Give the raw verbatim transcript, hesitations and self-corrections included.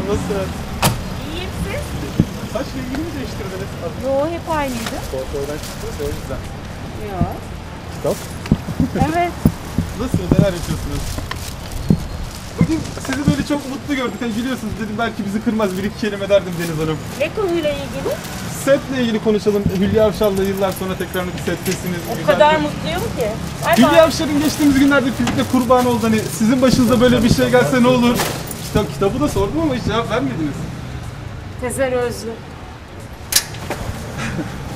Nasılsınız? İyiyim siz? Saç rengini mi değiştirdiniz? Yo, hep aynıydı. Kuaförden çıktınız o yüzden. Yo. Kitap? Evet. Nasılsınız? Neler yapıyorsunuz? Bugün sizi böyle çok mutlu gördük. Hani gülüyorsunuz dedim belki bizi kırmaz bir iki kelime derdim Deniz Hanım. Ne konuyla ilgili? Setle ilgili konuşalım. Hülya Avşar'la yıllar sonra tekrar bir settesiniz. O güzel kadar bir... mutluyum ki. Bay Hülya bay. Avşar'ın geçtiğimiz günlerde filmde kurban oldu. Hani sizin başınıza böyle bir şey gelse ne olur? Kitap, kitabı da sordum ama hiç cevap vermediniz. Tezer Özlü.